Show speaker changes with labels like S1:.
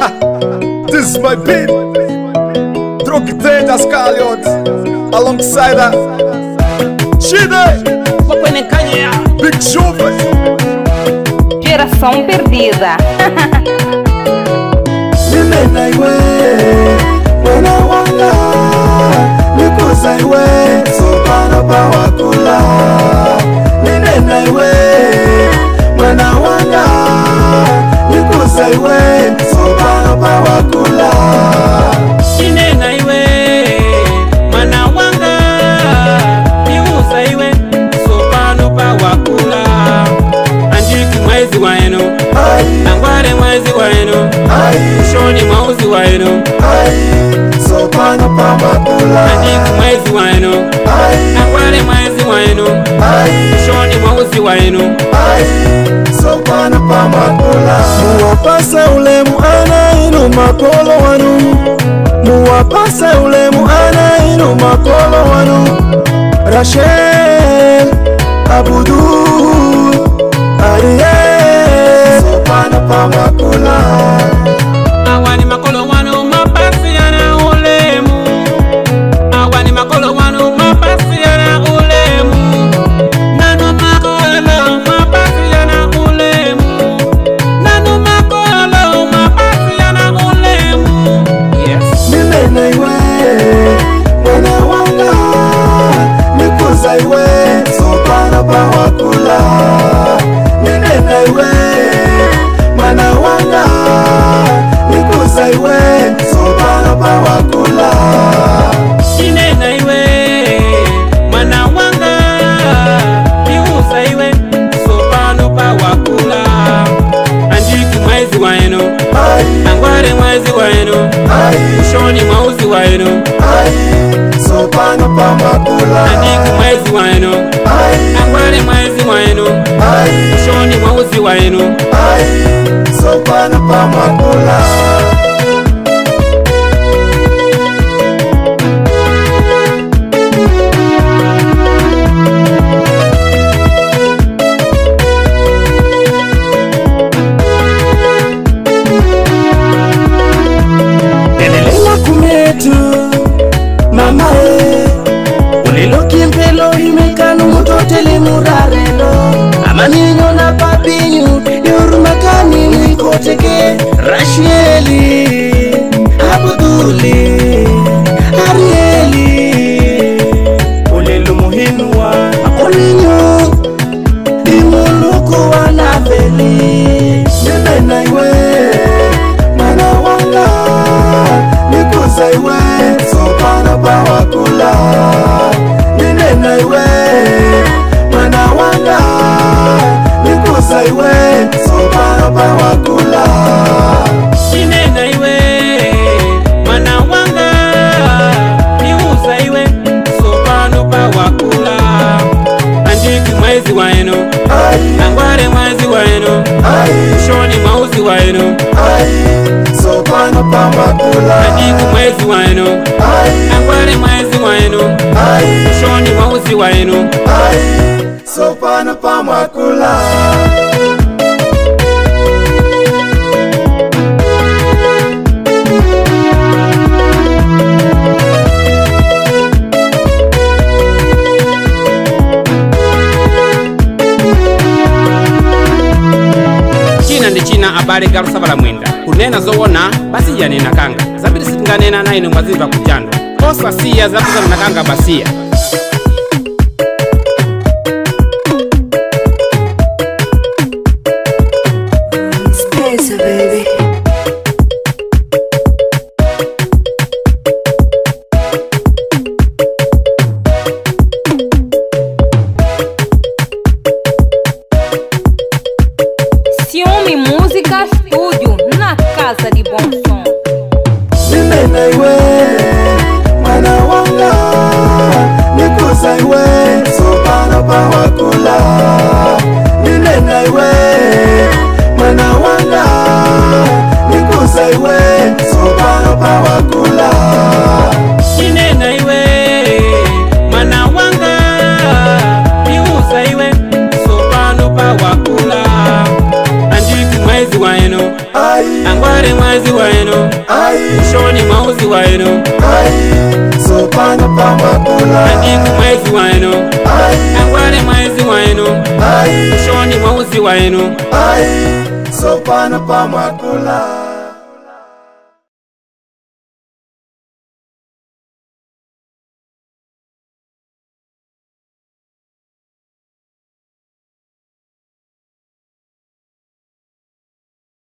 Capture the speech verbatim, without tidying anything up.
S1: This is my beat. Troctenda Scallions alongside a Shide Big Chuva.
S2: Geração perdida.
S3: Nimena iwe Wena wanga Nikuza iwe Sopana pa wakula Nimena iwe Wena wanga Nikuza iwe Sopana pa wakula
S4: Nimena iwe Wena wanga Nikuza iwe Sopana pa wakula Anjiki mwezi waeno Nangware mwezi waeno Shoni mwauzi waeno
S3: Sopana pa wakula
S4: Anjiki mwezi waeno Nangware mwezi waeno Shoni mwauzi waeno
S3: Sopana pa wakula Muwapasa ule muana inu makolo wanu Muwapasa ule muana inu makolo wanu Rachel Abudul Ariel Sopana pa wakula
S4: Awani makolo wanu mapasi yana ulemu Awani makolo wanu mapasi yana ulemu Nanu makolo mapasi yana ulemu Nanu makolo mapasi yana ulemu. Yes.
S3: Nimena iwe Mwana wanga Nikuza iwe Sopana pa wakula Nimena iwe Mwana wanga Nikuza iwe Sopana pa wakula
S4: Inena iwe Mwana wanga Nikuza iwe Sopana pa wakula Anjiki mwezi waeno Nangware mwezi waeno Shoni mwauzi waeno
S3: Sopana pa wakula
S4: Anjiki mwezi waeno Nangware mwezi waeno Shoni mwauzi waeno
S3: Sopana pa wakula Lelelela kumetu Mama e Ulilo kimpelo imekanu mutotele murarelo Amaninyo na papinyu Yorumakani mwikoteke Racheli Abuduli Arieli Ulilo muhinwa Akulinyo Imuluku wanaveli Nimena iwe Mana wanga Nikuza iwe Sopana pa wakula Nimena iwe Mana wanga Nikuza iwe Sopana pa wakula
S4: Inena iwe Mwana wanga Niuza iwe Sopano pa wakula Anjiki mwezi waeno Nangware mwezi waeno Shoni mwauzi waeno
S3: Sopana pa wakula
S4: Anjiki mwezi waeno Nangware mwezi waeno Shoni mwauzi waeno
S3: Sopana pa wakula
S4: China ndi china abale galusa bala mwenda kunena zowona basi yanena kanga zabiri sitinganena naino ngwazimba kujando kosa siya zabuzana na kanga basiya
S5: Space, baby.
S2: Ciúme Música Studio, na casa de bom som.
S3: Nimena iwe Mwana wanga Nikuza iwe Sopana pa wakula Nimena iwe Mwana wanga Nikuza iwe Sopana pa wakula
S4: Inena iwe Mwana wanga Niuza iwe Sopano pa wakula Anjiki mwezi waeno waeno
S3: ai
S4: angware mwezi waeno
S3: ai
S4: shoni mauzi waeno
S3: ai sopano pa mwakula
S4: andiku mwezi waeno
S3: ai
S4: angware mwezi waeno
S3: ai
S4: shoni mauzi waeno
S3: ai sopano pa mwakula